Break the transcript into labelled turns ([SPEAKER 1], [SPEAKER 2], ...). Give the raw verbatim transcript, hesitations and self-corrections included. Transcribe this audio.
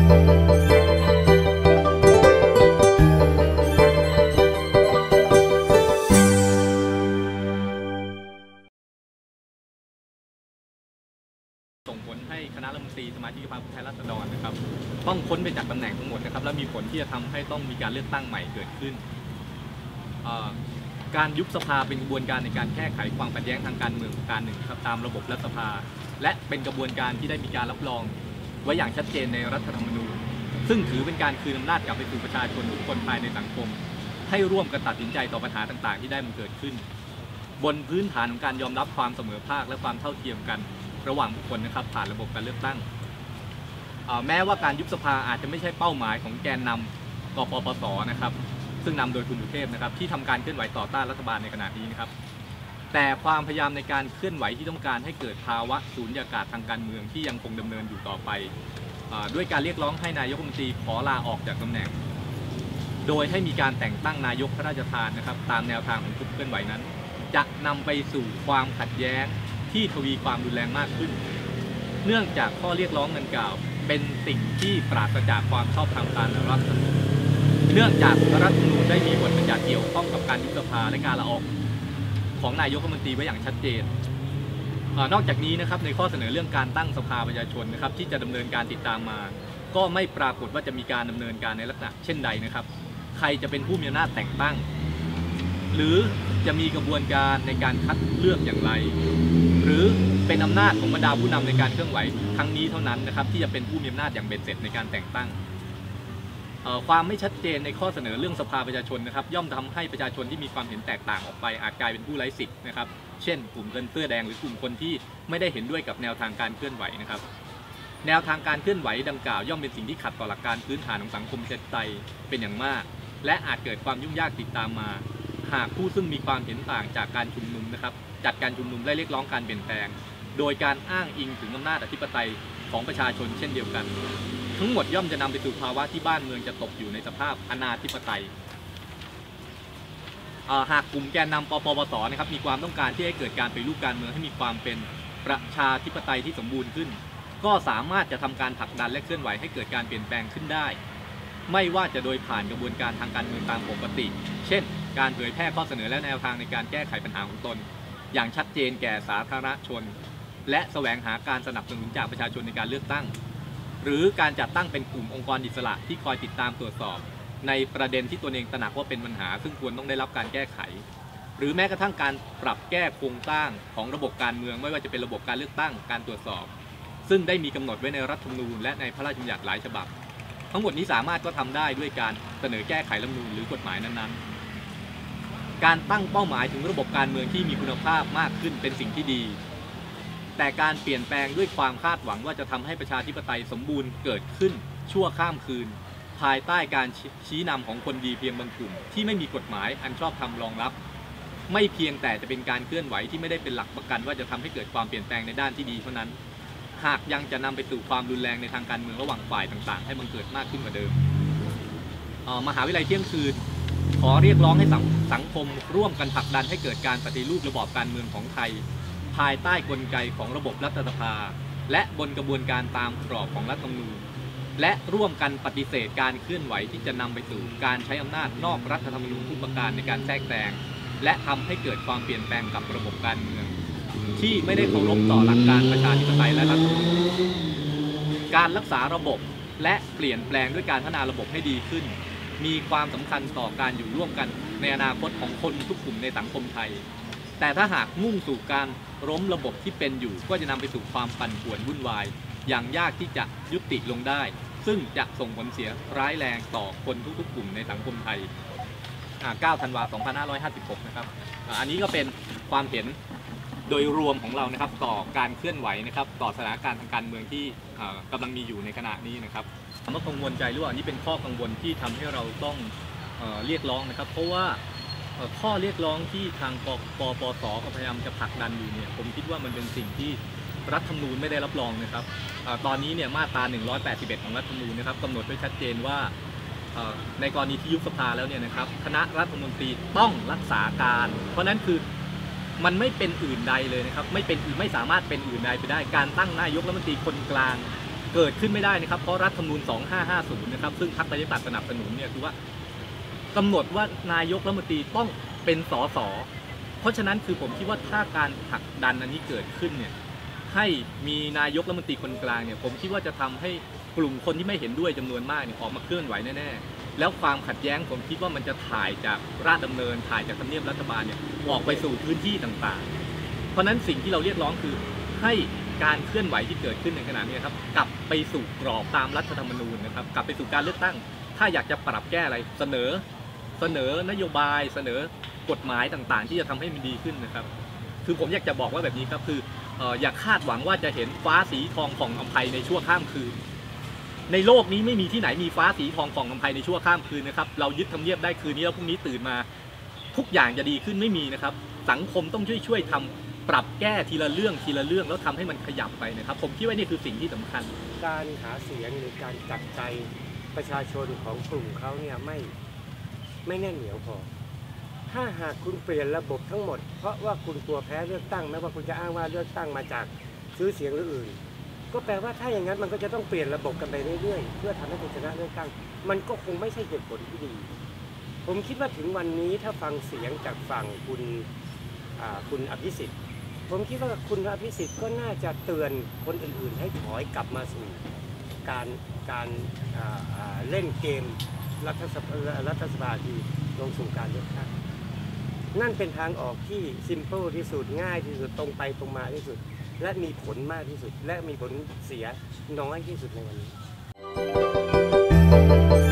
[SPEAKER 1] ส่งผลให้คณะรัฐมนตรีสมาชิกสภาผู้แทนราษฎรนะครับต้องพ้นไปจากตำแหน่งทั้งหมดนะครับและมีผลที่จะทำให้ต้องมีการเลือกตั้งใหม่เกิดขึ้นการยุบสภาเป็นกระบวนการในการแก้ไขความขัดแย้งทางการเมืองประการหนึ่งครับตามระบบรัฐสภาและเป็นกระบวนการที่ได้มีการรับรองไว้อย่างชัดเจนในรัฐธรรมนูญซึ่งถือเป็นการคืนอำนาจกลับไปสู่ประชาชนทุกคนภายในสังคมให้ร่วมกันตัดสินใจต่อปัญหาต่างๆที่ได้มันเกิดขึ้นบนพื้นฐานของการยอมรับความเสมอภาคและความเท่าเทียมกันระหว่างบุคคลนะครับผ่านระบบการเลือกตั้งแม้ว่าการยุบสภาอาจจะไม่ใช่เป้าหมายของแกนนำกปปสนะครับซึ่งนำโดยคุณสุเทพนะครับที่ทำการเคลื่อนไหวต่อต้านรัฐบาลในขณะนี้นะครับแต่ความพยายามในการเคลื่อนไหวที่ต้องการให้เกิดภาวะสูญญากาศทางการเมืองที่ยังคงดำเนินอยู่ต่อไปด้วยการเรียกร้องให้นายกรัฐมนตรีขอลาออกจากตำแหน่งโดยให้มีการแต่งตั้งนายกพระราชทานนะครับตามแนวทางของกลุ่มเคลื่อนไหวนั้นจะนำไปสู่ความขัดแย้งที่ทวีความรุนแรงมากขึ้นเนื่องจากข้อเรียกร้องดังกล่าวเป็นสิ่งที่ปราศจากความชอบธรรมตามรัฐธรรมนูญเนื่องจากรัฐธรรมนูญได้มีบทบัญญัติเกี่ยวข้องกับการยุบสภาและการลาออกของนายกรัฐมนตรีไว้อย่างชัดเจนนอกจากนี้นะครับในข้อเสนอเรื่องการตั้งสภาประชาชนนะครับที่จะดำเนินการติดตามมาก็ไม่ปรากฏว่าจะมีการดำเนินการในลักษณะเช่นใดนะครับใครจะเป็นผู้มีอำนาจแต่งตั้งหรือจะมีกระบวนการในการคัดเลือกอย่างไรหรือเป็นอำนาจของบรรดาผู้นำในการเคลื่อนไหวครั้งนี้เท่านั้นนะครับที่จะเป็นผู้มีอำนาจอย่างเบ็ดเสร็จในการแต่งตั้งความไม่ชัดเจนในข้อเสนอเรื่องสภาประชาชนนะครับย่อมทำให้ประชาชนที่มีความเห็นแตกต่างออกไปอาจกลายเป็นผู้ไร้สิทธิ์นะครับเช่นกลุ่มคนเสื้อแดงหรือกลุ่มคนที่ไม่ได้เห็นด้วยกับแนวทางการเคลื่อนไหวนะครับแนวทางการเคลื่อนไหวดังกล่าวย่อมเป็นสิ่งที่ขัดต่อหลักการพื้นฐานของสังคมประชาธิปไตยเป็นอย่างมากและอาจเกิดความยุ่งยากติดตามมาหากผู้ซึ่งมีความเห็นต่างจากการชุมนุมนะครับจัดการชุมนุมและเรียกร้องการเปลี่ยนแปลงโดยการอ้างอิงถึงอำนาจอธิปไตยของประชาชนเช่นเดียวกันทั้งหมดย่อมจะนำไปสู่ภาวะที่บ้านเมืองจะตกอยู่ในสภาพอนาธิปไตยหากกลุ่มแกนนำปปปสนะครับมีความต้องการที่ให้เกิดการปฏิรูปการเมืองให้มีความเป็นประชาธิปไตยที่สมบูรณ์ขึ้นก็สามารถจะทำการผลักดันและเคลื่อนไหวให้เกิดการเปลี่ยนแปลงขึ้นได้ไม่ว่าจะโดยผ่านกระบวนการทางการเมืองตามปกติเช่นการเผยแพร่ข้อเสนอและแนวทางในการแก้ไขปัญหาของตนอย่างชัดเจนแก่สาธารณชนและแสวงหาการสนับสนุนจากประชาชนในการเลือกตั้งหรือการจัดตั้งเป็นกลุ่มองค์กรอิสระที่คอยติดตามตรวจสอบในประเด็นที่ตัวเองตระหนักว่าเป็นปัญหาซึ่งควรต้องได้รับการแก้ไขหรือแม้กระทั่งการปรับแก้โครงสร้างของระบบการเมืองไม่ว่าจะเป็นระบบการเลือกตั้งการตรวจสอบซึ่งได้มีกำหนดไว้ในรัฐธรรมนูญและในพระราชบัญญัติหลายฉบับทั้งหมดนี้สามารถก็ทำได้ด้วยการเสนอแก้ไขรัฐธรรมนูญหรือกฎหมายนั้นๆการตั้งเป้าหมายถึงระบบการเมืองที่มีคุณภาพมากขึ้นเป็นสิ่งที่ดีแต่การเปลี่ยนแปลงด้วยความคาดหวังว่าจะทำให้ประชาธิปไตยสมบูรณ์เกิดขึ้นชั่วข้ามคืนภายใต้การชี้นำของคนดีเพียงบางกลุ่มที่ไม่มีกฎหมายอันชอบธรรมรองรับไม่เพียงแต่จะเป็นการเคลื่อนไหวที่ไม่ได้เป็นหลักประกันว่าจะทำให้เกิดความเปลี่ยนแปลงในด้านที่ดีเท่านั้นหากยังจะนำไปสู่ความรุนแรงในทางการเมืองระหว่างฝ่ายต่างๆให้บังเกิดมากขึ้นกว่าเดิมมหาวิทยาลัยเที่ยงคืนขอเรียกร้องให้สังคมร่วมกันผลักดันให้เกิดการปฏิรูประบอบการเมืองของไทยภายใต้กลไกของระบบรัฐสภาและบนกระบวนการตามกรอบของรัฐธรรมนูญและร่วมกันปฏิเสธการเคลื่อนไหวที่จะนำไปสู่การใช้อำนาจนอกรัฐธรรมนูญทุกประการในการแทรกแซงและทำให้เกิดความเปลี่ยนแปลงกับระบบการเมืองที่ไม่ได้เคารพต่อหลักการประชาธิปไตยและรัฐธรรมนูญการรักษาระบบและเปลี่ยนแปลงด้วยการพัฒนาระบบให้ดีขึ้นมีความสำคัญต่อการอยู่ร่วมกันในอนาคตของคนทุกกลุ่มในสังคมไทยแต่ถ้าหากมุ่งสู่การล้มระบบที่เป็นอยู่ก็จะนำไปสู่ความปั่นป่วนวุ่นวายอย่างยากที่จะยุติลงได้ซึ่งจะส่งผลเสียร้ายแรงต่อคนทุกๆกลุ่มในสังคมไทยเก้าธันวาคมสองพันห้าร้อยห้าสิบหกนะครับอันนี้ก็เป็นความเห็นโดยรวมของเรานะครับต่อการเคลื่อนไหวนะครับต่อสถานการณ์ทางการเมืองที่กำลังมีอยู่ในขณะนี้นะครับคำว่ากังวลใจหรือว่าอันนี้เป็นข้อกังวลที่ทำให้เราต้องเรียกร้องนะครับเพราะว่าข้อเรียกร้องที่ทางปปสพยายามจะผลักดันอยู่เนี่ยผมคิดว่ามันเป็นสิ่งที่รัฐธรรมนูญไม่ได้รับรองนะครับตอนนี้เนี่ยมาตราหนึ่งร้อยแปดสิบเอ็ดของรัฐธรรมนูญนะครับกำหนดไว้ชัดเจนว่าในกรณีที่ยุบสภาแล้วเนี่ยนะครับคณะรัฐมนตรีต้องรักษาการเพราะนั้นคือมันไม่เป็นอื่นใดเลยนะครับไม่เป็นไม่สามารถเป็นอื่นใดไปได้การตั้งนายกรัฐมนตรีคนกลางเกิดขึ้นไม่ได้นะครับเพราะรัฐธรรมนูญสองห้าห้าศูนย์นะครับซึ่งพรรคประชาธิปัตย์สนับสนุนเนี่ยคือว่ากำหนดว่านายกรัฐมนตรีต้องเป็นสสเพราะฉะนั้นคือผมคิดว่าถ้าการผลักดันอันนี้เกิดขึ้นเนี่ยให้มีนายกรัฐมนตรีคนกลางเนี่ยผมคิดว่าจะทำให้กลุ่มคนที่ไม่เห็นด้วยจำนวนมากเนี่ยออกมาเคลื่อนไหวแน่ๆแล้วความขัดแย้งผมคิดว่ามันจะถ่ายจากราชดำเนินถ่ายจากทำเนียบรัฐบาลเนี่ยออกไปสู่พื้นที่ต่างๆเพราะนั้นสิ่งที่เราเรียกร้องคือให้การเคลื่อนไหวที่เกิดขึ้นในขณะนี้ครับกลับไปสู่กรอบตามรัฐธรรมนูญนะครับกลับไปสู่การเลือกตั้งถ้าอยากจะปรับแก้อะไรเสนอเสนอนโยบายเสนอกฎหมายต่างๆที่จะทำให้มันดีขึ้นนะครับคือผมอยากจะบอกว่าแบบนี้ครับคืออย่าคาดหวังว่าจะเห็นฟ้าสีทองผ่องอำไพในชั่วข้ามคืนในโลกนี้ไม่มีที่ไหนมีฟ้าสีทองผ่องอำไพในชั่วข้ามคืนนะครับเรายึดทำเนียบได้คืนนี้แล้วพรุ่งนี้ตื่นมาทุกอย่างจะดีขึ้นไม่มีนะครับสังคมต้องช่วยช่วยทำปรับแก้ทีละเรื่องทีละเรื่องแล้วทำให้มันขยับไปนะครับผมคิดว่านี่คือสิ่งที่สำคัญ
[SPEAKER 2] การหาเสียงหรือการจับใจประชาชนของกลุ่มเขาเนี่ยไม่ไม่แน่นเหนียวพอถ้าหากคุณเปลี่ยนระบบทั้งหมดเพราะว่าคุณกลัวแพ้เลือกตั้งแม้ว่าคุณจะอ้างว่าเลือกตั้งมาจากซื้อเสียงหรืออื่นก็แปลว่าถ้าอย่างนั้นมันก็จะต้องเปลี่ยนระบบกันไปเรื่อยๆเพื่อทำให้คุณชนะเลือกตั้งมันก็คงไม่ใช่เหตุผลที่ดีผมคิดว่าถึงวันนี้ถ้าฟังเสียงจากฝั่งคุณคุณอภิสิทธิ์ผมคิดว่าคุณอภิสิทธิ์ก็น่าจะเตือนคนอื่นๆให้ถอยกลับมาสู่การการเล่นเกมรัฐสภารัฐสภาที่ลงสู่การเลือกตั้งนั่นเป็นทางออกที่ซิมเปิลที่สุดง่ายที่สุดตรงไปตรงมาที่สุดและมีผลมากที่สุดและมีผลเสียน้อยที่สุดในวันนี้